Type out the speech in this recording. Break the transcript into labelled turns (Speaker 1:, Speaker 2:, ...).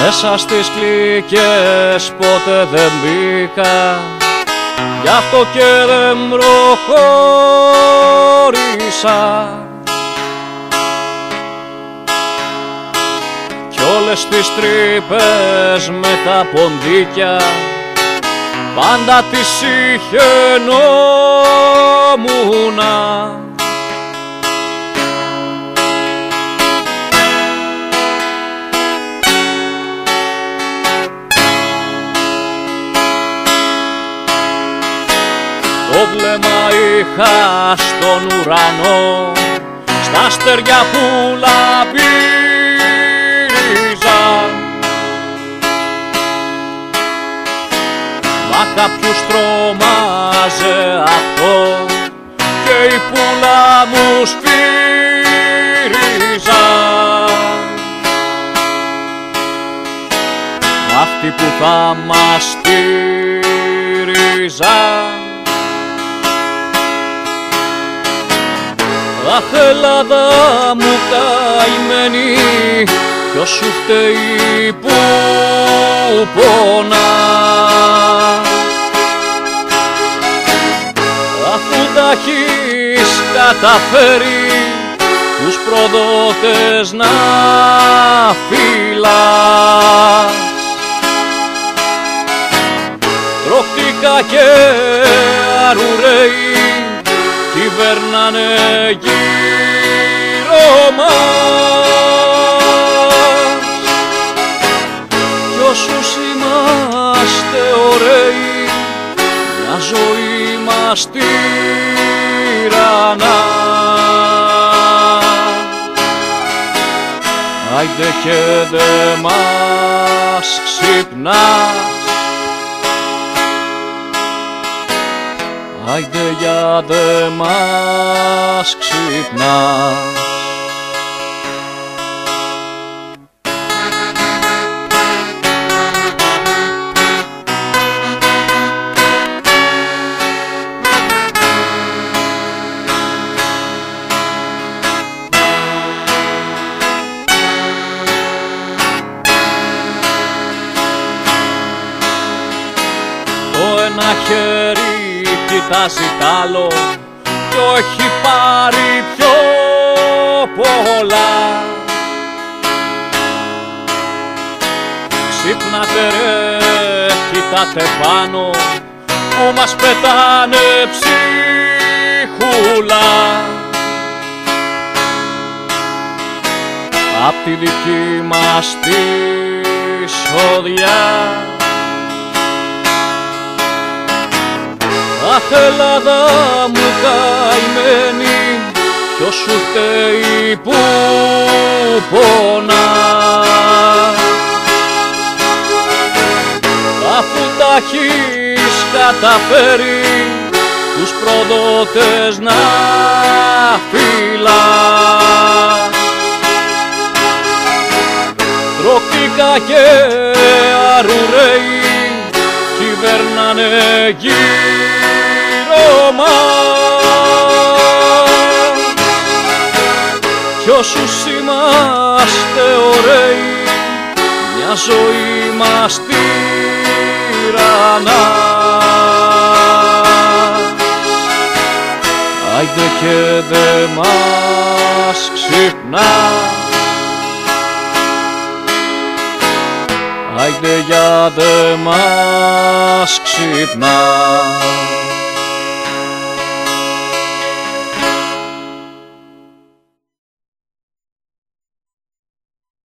Speaker 1: Μέσα στις κλίκες ποτέ δεν μπήκα, γι' αυτό και δεν προχώρησα. Κι όλες τις τρύπες με τα ποντίκια πάντα τις συχαινόμουνα. Το βλέμμα είχα στον ουρανό, στα αστέρια που λαμπύριζαν. Μα κάποιους τρόμαζε αυτό και η πουλά μου σφύριζαν. Αυτοί που θα μας στήριζαν. Αχ, Ελλάδα μου καημένη, ποιος σου φταίει που πονά, αφού τα έχεις καταφέρει τους προδότες να φυλάς. Τροχτικά και αρουραίοι κυβέρνανε γύρω μας, κι όσους είμαστε ωραίοι μια ζωή μας τυραννά. Άιντε και δε μας ξυπνάς, άιντε για δε μας ξυπνάς. Το ένα χέρι κοιτάζει τ' άλλο κι έχει πάρει πιο πολλά. Ξύπνατε ρε, κοιτάτε πάνω που μας πετάνε ψίχουλα. Απ' τη δική μας τη σοδιά. Αχ, Ελλάδα μου καημένη, ποιος σου φταίει που πονά, αφού τα έχεις καταφέρει τους προδότες να φυλάς. Τροχτικά και αρουραίοι κυβέρνανε γύρω μας, κι όσους είμαστε ωραίοι μια ζωή μας τυραννά. Άιντε και δε μας ξυπνάς, άιντε για δε μας ξυπνάς.